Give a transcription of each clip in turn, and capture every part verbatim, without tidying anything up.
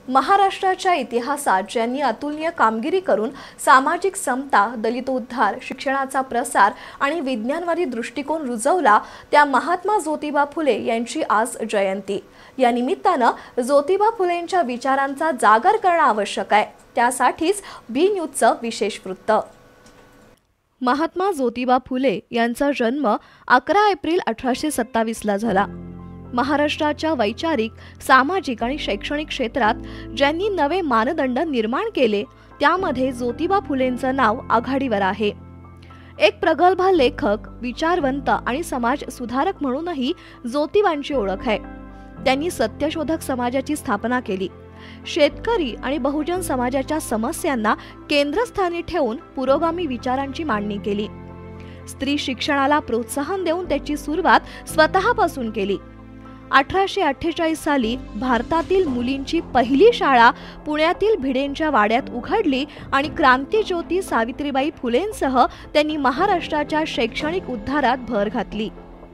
महाराष्ट्राच्या इतिहासात ज्यांनी अतुलनीय कामगिरी करून सामाजिक समता, दलितोद्धार, शिक्षणाचा प्रसार आणि विज्ञानवादी दृष्टिकोन रुजवला त्या महात्मा ज्योतिबा फुले यांची आज जयंती। या निमित्तानं ज्योतिबा फुलेंच्या विचारांचा जागर करणं आवश्यक आहे। त्यासाठीच बी न्यूजचं विशेष वृत्त। महात्मा ज्योतिबा फुले यांचा जन्म अकरा एप्रिल अठराशे सत्तावीस ला झाला। महाराष्ट्राच्या वैचारिक, सामाजिक आणि शैक्षणिक क्षेत्रात ज्यांनी नवे मानदंड निर्माण केले त्यामध्ये ज्योतिबा फुलेंचं नाव आघाडीवर आहे। एक प्रगल्भ लेखक, विचारवंत आणि समाज सुधारक म्हणूनही ज्योतिबांची ओळख आहे। त्यांनी सत्यशोधक समाजाची स्थापना केली। शेतकरी आणि बहुजन समाजाच्या समस्यांना केंद्रस्थानी ठेवून पुरोगामी विचारांची मांडणी केली। स्त्री शिक्षणाला प्रोत्साहन देऊन त्याची सुरुवात स्वतःपासून केली। अठराशे अठ्ठेचाळीस साली भारतातील मुलींची पहिली शाळा पुण्यातील भिडेंच्या वाड्यात उघडली आणि क्रांतिज्योती सावित्रीबाई फुलेंसह त्यांनी महाराष्ट्राच्या शैक्षणिक उद्धारात भर घातली।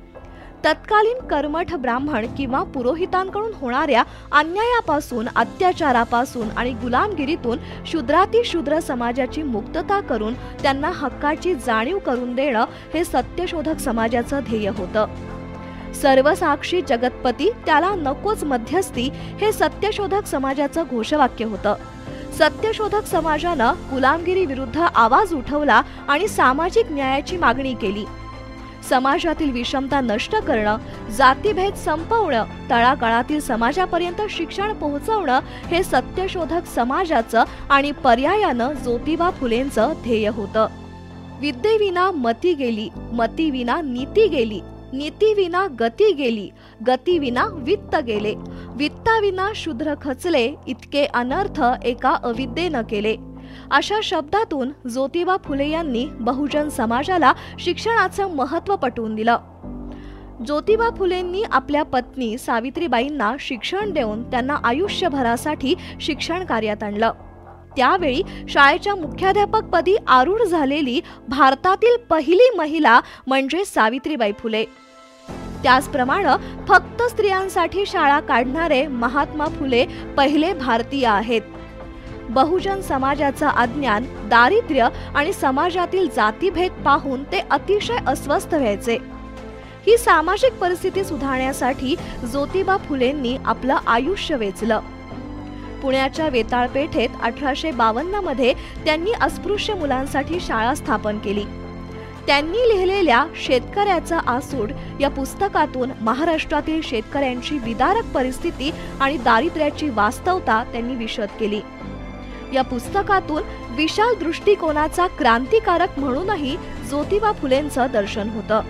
तत्कालीन कर्मठ ब्राह्मण किंवा पुरोहितांकडून होणाऱ्या अन्यायापासून, अत्याचारापासून आणि गुलामगिरीतून शूद्रातिशूद्र समाजाची मुक्तता करून त्यांना हक्काची जाणीव करून देणं हे सत्यशोधक समाजाचं ध्येय होतं। सर्वसाक्षी जगतपती, त्याला नकोच मध्यस्थी हे सत्यशोधक समाजाचं घोषवाक्य होतं। सत्यशोधक समाजानं गुलामगिरी विरुद्ध आवाज उठवला आणि सामाजिक न्यायाची मागणी केली। समाजातील विषमता नष्ट करणं, जातीभेद संपवणं, तळागाळातील समाजापर्यंत शिक्षण पोहोचवणं हे सत्यशोधक समाजाचं आणि पर्यायानं ज्योतिबा फुलेंचं ध्येय होतं। विद्येविना मती गेली, मतीविना नीती गेली, नीतीविना गती गेली, गतीविना वित्त गेले, वित्ताविना शूद्र खचले, इतके अनर्थ एका अविद्येनं केले। अशा शब्दातून ज्योतिबा फुले यांनी बहुजन समाजाला शिक्षणाचं महत्त्व पटवून दिलं। ज्योतिबा फुलेंनी आपल्या पत्नी सावित्रीबाईंना शिक्षण देऊन त्यांना आयुष्यभरासाठी शिक्षण कार्यात आणलं। त्यावेळी शाळेच्या मुख्याध्यापकपदी आरूढ झालेली भारतातील पहिली महिला म्हणजे सावित्रीबाई फुले। त्याचप्रमाणे फक्त स्त्रियांसाठी शाळा काढणारे महात्मा फुले पहिले भारतीय आहेत। बहुजन समाजाचं अज्ञान, दारिद्र्य आणि समाजातील जातीभेद पाहून ते अतिशय अस्वस्थ व्हायचे। ही सामाजिक परिस्थिती सुधारण्यासाठी ज्योतिबा फुलेंनी आपलं आयुष्य वेचलं। पुण्याच्या वेताळपेठेत अठराशे बावन्न मध्ये त्यांनी अस्पृश्य मुलांसाठी शाळा स्थापन केली। त्यांनी लिहिलेल्या शेतकऱ्याचा आसूड या पुस्तकातून महाराष्ट्रातील शेतकऱ्यांची विदारक परिस्थिती आणि दारिद्र्याची वास्तवता त्यांनी विशद केली। या पुस्तकातून विशाल दृष्टिकोनाचा क्रांतिकारक म्हणूनही ज्योतिबा फुलेंचं दर्शन होतं।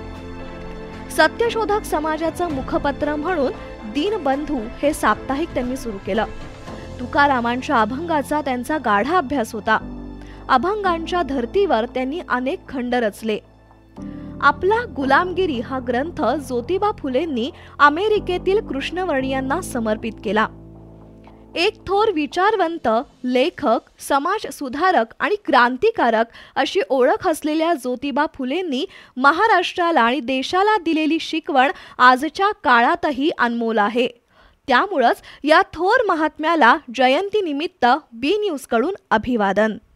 सत्यशोधक समाजाचं मुखपत्र म्हणून दीनबंधू हे साप्ताहिक त्यांनी सुरू केलं। तुकारामांच्या अभंगाचा त्यांचा गाढा अभ्यास होता। अभंगांच्या धर्तीवर त्यांनी अनेक खंड रचले। आपला गुलामगिरी हा ग्रंथ ज्योतिबा फुलेंनी अमेरिकेतील कृष्णवर्णियांना समर्पित केला। एक थोर विचारवंत, लेखक, समाज सुधारक आणि क्रांतिकारक अशी ओळख असलेल्या ज्योतिबा फुलेंनी महाराष्ट्राला आणि देशाला दिलेली शिकवण आजच्या काळातही अनमोल आहे। त्यामुळेच या थोर महात्म्याला जयंतीनिमित्त बी न्यूज कडून अभिवादन।